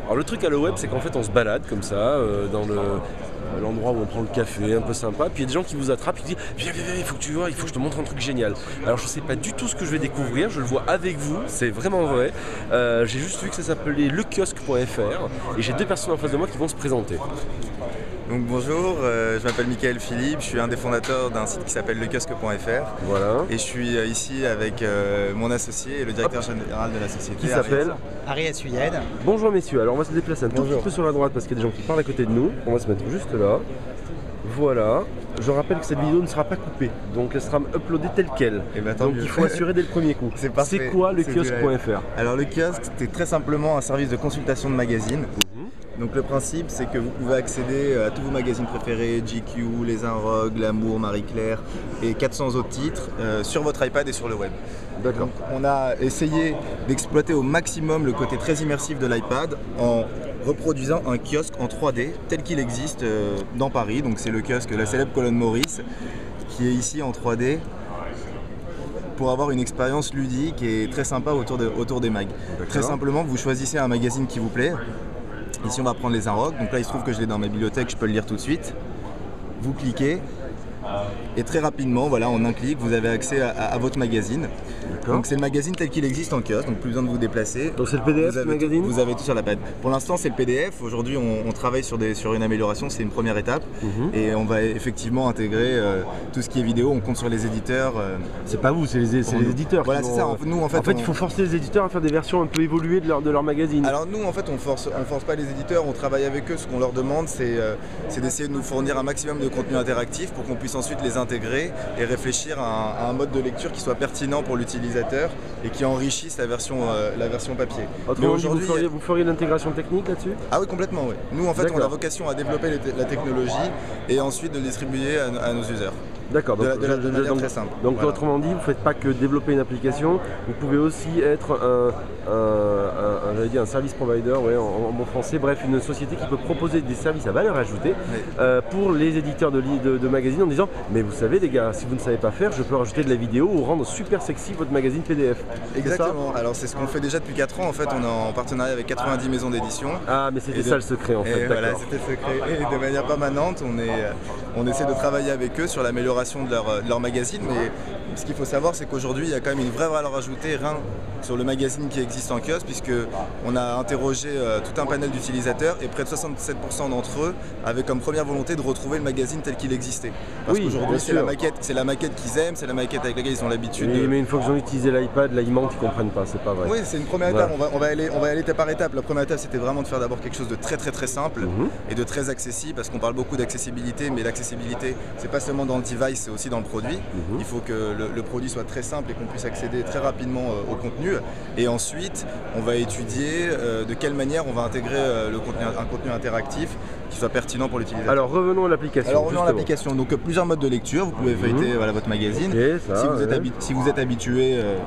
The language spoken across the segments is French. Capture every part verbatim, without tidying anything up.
Alors le truc à le web, c'est qu'en fait on se balade comme ça, euh, dans le... l'endroit où on prend le café, un peu sympa, puis il y a des gens qui vous attrapent, qui disent viens, viens, viens, il faut que tu vois, il faut que je te montre un truc génial. Alors je sais pas du tout ce que je vais découvrir, je le vois avec vous, c'est vraiment vrai. Euh, j'ai juste vu que ça s'appelait le kiosque point F R et j'ai deux personnes en face de moi qui vont se présenter. Donc bonjour, euh, je m'appelle Michael Philippe, je suis un des fondateurs d'un site qui s'appelle le kiosque point F R. Voilà. Et je suis euh, ici avec euh, mon associé et le directeur Hop. général de la société. Qui s'appelle Ariel Suyed. Bonjour messieurs, alors on va se déplacer un tout Bonjour. petit peu sur la droite parce qu'il y a des gens qui parlent à côté de nous. On va se mettre juste là. Voilà. Je rappelle que cette vidéo ne sera pas coupée, donc elle sera uploadée telle qu'elle. Et bah, donc mieux. il faut assurer dès le premier coup. C'est parfait. C'est quoi le kiosque point F R? Alors le kiosque, c'est très simplement un service de consultation de magazines. Mm-hmm. Donc le principe, c'est que vous pouvez accéder à tous vos magazines préférés, G Q, Les Inrocks, Glamour, Marie-Claire et quatre cents autres titres euh, sur votre iPad et sur le web. D'accord. On a essayé d'exploiter au maximum le côté très immersif de l'iPad en reproduisant un kiosque en trois D tel qu'il existe euh, dans Paris. Donc c'est le kiosque, la célèbre colonne Maurice, qui est ici en trois D pour avoir une expérience ludique et très sympa autour, de, autour des mags. Très simplement, vous choisissez un magazine qui vous plaît. Ici on va prendre Les Inrocks, donc là il se trouve que je l'ai dans ma bibliothèque, je peux le lire tout de suite. Vous cliquez et très rapidement, voilà, en un clic, vous avez accès à, à, à votre magazine. Donc c'est le magazine tel qu'il existe en kiosque, donc plus besoin de vous déplacer. Donc c'est le P D F vous avez, magazine Vous avez tout sur la page. Pour l'instant c'est le P D F, aujourd'hui on, on travaille sur, des, sur une amélioration, c'est une première étape. Mm-hmm. Et on va effectivement intégrer euh, tout ce qui est vidéo, on compte sur les éditeurs. Euh, c'est pas vous, c'est les, les éditeurs. Voilà, c'est ça. Nous, en fait, en fait on... il faut forcer les éditeurs à faire des versions un peu évoluées de leur, de leur magazine. Alors nous en fait on force, on force pas les éditeurs, on travaille avec eux. Ce qu'on leur demande c'est euh, d'essayer de nous fournir un maximum de contenu interactif pour qu'on puisse ensuite les intégrer et réfléchir à un, à un mode de lecture qui soit pertinent pour l'utilisateur et qui enrichisse la version, euh, la version papier. Autrement dit, vous feriez, vous feriez l'intégration technique là-dessus? Ah oui, complètement, oui. Nous en fait on a vocation à développer la technologie et ensuite de le distribuer à, à nos users. D'accord, donc, de, de, de, de manière donc, très simple. Donc voilà. Autrement dit, vous ne faites pas que développer une application, vous pouvez aussi être un, un, un, un, dire un service provider, ouais, en, en bon français, bref, une société qui peut proposer des services à valeur ajoutée oui. euh, pour les éditeurs de, de, de magazines en disant mais vous savez les gars, si vous ne savez pas faire, je peux rajouter de la vidéo ou rendre super sexy votre magazine P D F. Exactement, alors c'est ce qu'on fait déjà depuis quatre ans, en fait on est en partenariat avec quatre-vingt-dix maisons d'édition. Ah mais c'était ça le secret en fait, voilà, c'était le secret. Et de manière permanente, on, est, on essaie de travailler avec eux sur l'amélioration de leur, de leur magazine, mais ce qu'il faut savoir c'est qu'aujourd'hui il y a quand même une vraie valeur ajoutée rien sur le magazine qui existe en kiosque, puisque on a interrogé euh, tout un panel d'utilisateurs et près de soixante-sept pour cent d'entre eux avaient comme première volonté de retrouver le magazine tel qu'il existait. Parce oui, qu'aujourd'hui c'est la maquette, c'est la maquette qu'ils aiment, c'est la maquette avec laquelle ils ont l'habitude. Oui, de... mais une fois qu'ils ont utilisé l'iPad, là ils mentent, ils comprennent pas, c'est pas vrai. Oui, c'est une première étape, voilà. on, va, on, va aller, on va aller étape par étape. La première étape c'était vraiment de faire d'abord quelque chose de très très très simple mm-hmm. et de très accessible, parce qu'on parle beaucoup d'accessibilité, mais l'accessibilité c'est pas seulement dans le device, c'est aussi dans le produit. Mm-hmm. Il faut que le, le produit soit très simple et qu'on puisse accéder très rapidement euh, au contenu. Et ensuite, on va étudier euh, de quelle manière on va intégrer euh, le contenu, un contenu interactif qui soit pertinent pour l'utilisateur. Alors revenons à l'application. Alors revenons à l'application. Donc euh, plusieurs modes de lecture. Vous pouvez mmh. feuilleter voilà, votre magazine. Okay, ça, si, vous êtes ouais. si vous êtes habitué euh,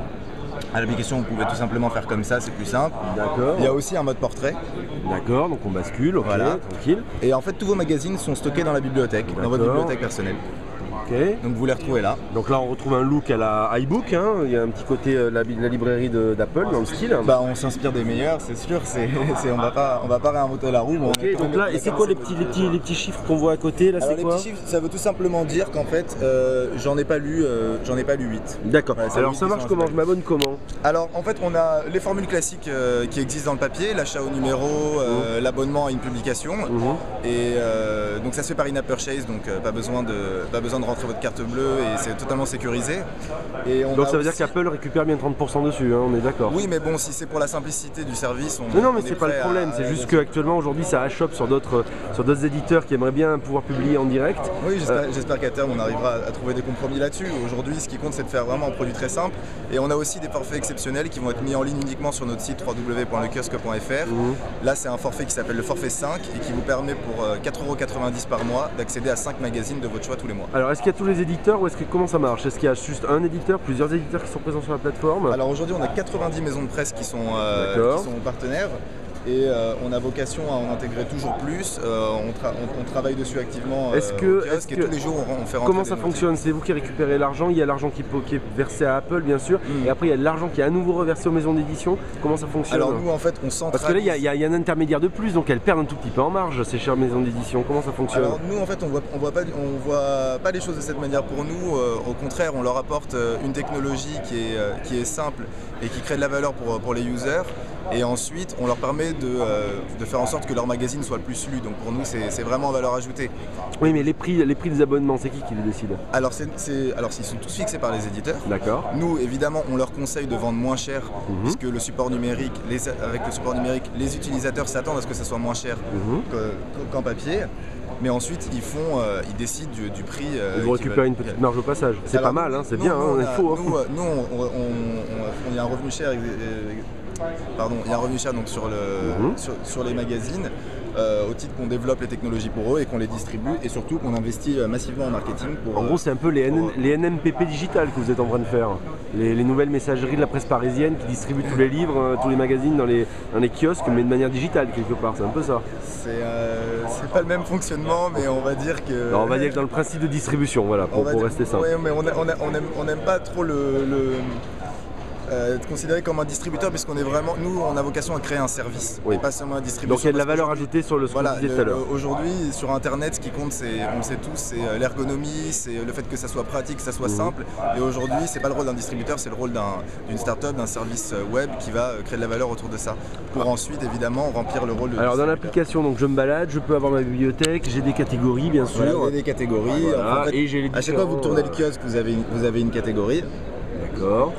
à l'application, vous pouvez tout simplement faire comme ça, c'est plus simple. D'accord. Il y a aussi un mode portrait. D'accord, donc on bascule, ok, voilà. Tranquille. Et en fait, tous vos magazines sont stockés dans la bibliothèque, dans votre bibliothèque personnelle. Okay. Donc vous les retrouvez là. Donc là on retrouve un look à la iBook, hein. Il y a un petit côté euh, la, la librairie d'Apple dans le style. Bah on s'inspire des meilleurs, c'est sûr, c'est, c'est, on va pas, on va pas réinventer la roue. Okay, donc là, et c'est quoi les petits, les, petits, les petits chiffres qu'on voit à côté là? Alors c'est quoi? Les petits chiffres, ça veut tout simplement dire qu'en fait, euh, j'en ai pas lu, euh, j'en ai pas lu huit. D'accord. Voilà, alors ça marche comment? Je m'abonne comment? Alors en fait, on a les formules classiques euh, qui existent dans le papier, l'achat au numéro, euh, mmh. l'abonnement à une publication, mmh. et euh, donc ça se fait par in-app purchase, donc euh, pas besoin de, pas besoin de rentrer votre carte bleue. Et c'est totalement sécurisé. Et on donc ça veut aussi... dire qu'Apple récupère bien trente pour cent dessus, hein, on est d'accord. Oui, mais bon, si c'est pour la simplicité du service, on Non, non mais on c'est pas le problème, à... c'est juste qu'actuellement aujourd'hui ça achoppe sur d'autres sur d'autres éditeurs qui aimeraient bien pouvoir publier en direct. Oui, j'espère euh... qu'à terme on arrivera à trouver des compromis là-dessus. Aujourd'hui, ce qui compte, c'est de faire vraiment un produit très simple. Et on a aussi des forfaits exceptionnels qui vont être mis en ligne uniquement sur notre site w w w point le kiosque point f r. Mmh. Là, c'est un forfait qui s'appelle le forfait cinq et qui vous permet pour quatre euros quatre-vingt-dix par mois d'accéder à cinq magazines de votre choix tous les mois. Alors, est-ce qu'il y a tous les éditeurs ou est-ce que comment ça marche? Est-ce qu'il y a juste un éditeur, plusieurs éditeurs qui sont présents sur la plateforme? Alors aujourd'hui, on a quatre-vingt-dix maisons de presse qui sont, euh, qui sont partenaires. et euh, on a vocation à en intégrer toujours plus. Euh, on, tra on, on travaille dessus activement euh, est-ce que, au kiosque, est-ce que, et tous les jours on, on fait rentrer comment ça des fonctionne? C'est vous qui récupérez l'argent, il y a l'argent qui, qui est versé à Apple bien sûr, mm. et après il y a de l'argent qui est à nouveau reversé aux maisons d'édition. Comment ça fonctionne? Alors nous en fait on centralise... Parce que là il y, y, y a un intermédiaire de plus, donc elles perdent un tout petit peu en marge ces chères maisons d'édition. Comment ça fonctionne? Alors nous en fait on voit, on voit pas, on voit pas les choses de cette manière pour nous. Euh, au contraire, on leur apporte une technologie qui est, euh, qui est simple et qui crée de la valeur pour, pour les users. Et ensuite, on leur permet de, euh, de faire en sorte que leur magazine soit le plus lu. Donc pour nous, c'est vraiment en valeur ajoutée. Oui, mais les prix, les prix des abonnements, c'est qui qui les décide? Alors, c'est, alors ils sont tous fixés par les éditeurs. D'accord. Nous, évidemment, on leur conseille de vendre moins cher, mmh. puisque le support numérique, les, avec le support numérique, les utilisateurs s'attendent à ce que ça soit moins cher mmh. qu'en papier. Mais ensuite, ils font, euh, ils décident du, du prix. Euh, ils vont récupérer une petite marge au passage. C'est pas mal, hein, c'est bien, nous, hein, il faut. Nous, hein. nous on, on, on, on, il y a un revenu cher. Pardon, il y a un revenu cher donc, sur, le, mmh. sur, sur les magazines, euh, au titre qu'on développe les technologies pour eux et qu'on les distribue, et surtout qu'on investit massivement en marketing. Pour, en gros, c'est un peu les, pour, les N M P P digitales que vous êtes en train de faire. Les, les nouvelles messageries de la presse parisienne qui distribuent tous les livres, euh, tous les magazines dans les, dans les kiosques, mais de manière digitale quelque part, c'est un peu ça. C'est euh, pas le même fonctionnement, mais on va dire que... Alors, on va dire que dans le principe de distribution, voilà, pour, pour dire, rester simple. Oui, mais on n'aime on on on pas trop le... le... Euh, être considéré comme un distributeur, puisqu'on est vraiment, nous on a vocation à créer un service, oui. et pas seulement un distributeur. Donc il y a de la valeur ajoutée sur le ce voilà, qu'on disait tout à l'heure. Aujourd'hui sur internet, ce qui compte, c'est, on le sait tous, c'est l'ergonomie, c'est le fait que ça soit pratique, que ça soit mmh. simple, et aujourd'hui c'est pas le rôle d'un distributeur, c'est le rôle d'une start-up, d'un service web qui va créer de la valeur autour de ça, pour ah. ensuite évidemment remplir le rôle de Alors dans l'application, donc je me balade, je peux avoir ma bibliothèque, j'ai des catégories bien sûr. Voilà, vous avez des catégories, voilà, en fait, et j'ai les à chaque fois que vous tournez le kiosque, vous avez une, vous avez une catégorie. D'accord.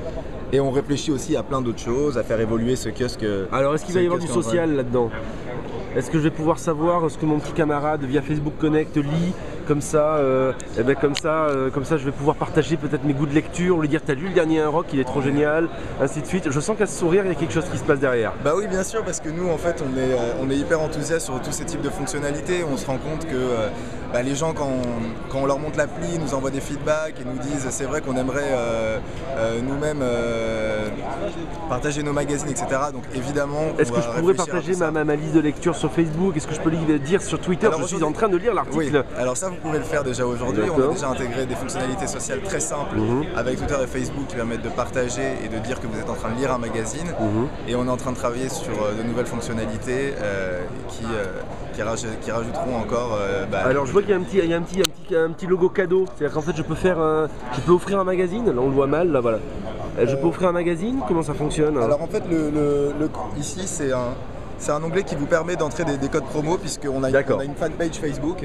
Et on réfléchit aussi à plein d'autres choses, à faire évoluer ce kiosque. Alors est-ce qu'il va y avoir du social là-dedans? Est-ce que je vais pouvoir savoir ce que mon petit camarade via Facebook Connect lit? Comme ça, euh, et ben comme ça, euh, comme ça, je vais pouvoir partager peut-être mes goûts de lecture, lui dire t'as lu le dernier Un Rock, il est trop génial, ainsi de suite. Je sens qu'à ce sourire, il y a quelque chose qui se passe derrière. Bah oui, bien sûr, parce que nous, en fait, on est, euh, on est hyper enthousiaste sur tous ces types de fonctionnalités. On se rend compte que euh, bah, les gens, quand on, quand on leur montre l'appli, nous envoient des feedbacks et nous disent c'est vrai qu'on aimerait euh, euh, nous-mêmes euh, partager nos magazines, et cetera. Donc évidemment, est-ce que je pourrais partager ma, ma, ma liste de lecture sur Facebook? Est-ce que je peux le dire sur Twitter? Alors, je suis en train de lire l'article. Oui. Alors ça, vous pouvez le faire déjà aujourd'hui. On a déjà intégré des fonctionnalités sociales très simples mmh. avec Twitter et Facebook qui permettent de partager et de dire que vous êtes en train de lire un magazine. Mmh. Et on est en train de travailler sur euh, de nouvelles fonctionnalités euh, qui, euh, qui, raj qui rajouteront encore... Euh, bah, Alors je vois qu'il y a un petit, il y a un petit, un petit, un petit logo cadeau. C'est-à-dire qu'en fait je peux faire un, je peux offrir un magazine. Là on le voit mal, là voilà. Je peux offrir un magazine. Comment ça fonctionne? Alors en fait le, le, le ici c'est un... C'est un onglet qui vous permet d'entrer des, des codes promo, puisqu'on a, on a une fanpage Facebook,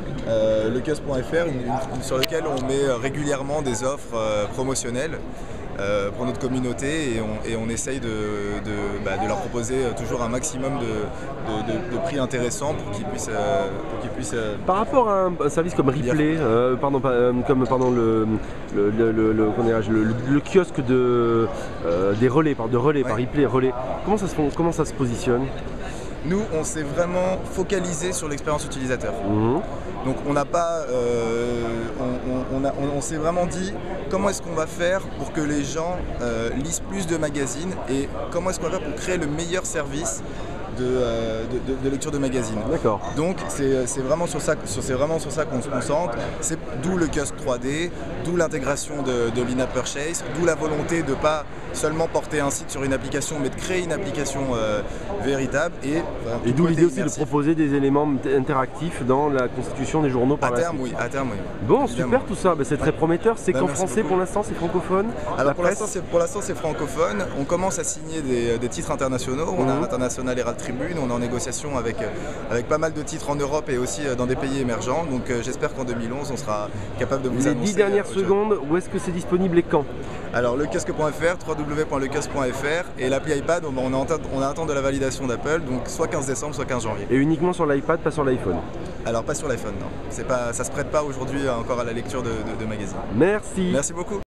euh, le kiosque point F R, sur lequel on met régulièrement des offres euh, promotionnelles euh, pour notre communauté, et on, et on essaye de, de, bah, de leur proposer toujours un maximum de, de, de, de prix intéressants pour qu'ils puissent, euh, pour qu'ils puissent euh, Par rapport à un, un service comme Ripley, euh, pardon, euh, comme pardon, le, le, le, le, le, le, le kiosque de, euh, des relais, par, de relais, ouais. par Ripley, relais, comment ça se, comment ça se positionne? Nous, on s'est vraiment focalisé sur l'expérience utilisateur. Mmh. Donc on n'a pas, euh, on, on, on, on, on s'est vraiment dit comment est-ce qu'on va faire pour que les gens euh, lisent plus de magazines, et comment est-ce qu'on va faire pour créer le meilleur service de, euh, de, de, de lecture de magazines. D'accord. Donc c'est vraiment sur ça, c'est vraiment sur ça qu'on se concentre. C'est d'où le kiosque trois D, d'où l'intégration de, de l'in-app purchase, d'où la volonté de ne pas seulement porter un site sur une application, mais de créer une application euh, véritable. Et, euh, et d'où l'idée aussi de proposer des éléments interactifs dans la constitution des journaux par à la terme, suite. Oui, à terme, oui. Bon, évidemment. Super tout ça, bah, c'est très prometteur. C'est bah, qu'en français beaucoup. Pour l'instant, c'est francophone? Alors pour l'instant, c'est francophone. On commence à signer des, des titres internationaux. On mmh. a l'International Herald Tribune, on est en négociation avec, avec pas mal de titres en Europe et aussi dans des pays émergents. Donc euh, j'espère qu'en deux mille onze, on sera capable de vous Les annoncer... Les dix dernières euh, secondes, où est-ce que c'est disponible et quand? Alors le kiosque point F R, w w w point le kiosque point F R, et l'appli iPad, on, on, est on attend de la validation d'Apple, donc soit quinze décembre, soit quinze janvier. Et uniquement sur l'iPad, pas sur l'iPhone? Alors pas sur l'iPhone, non. Pas, ça se prête pas aujourd'hui encore à la lecture de, de, de magazines. Merci. Merci beaucoup.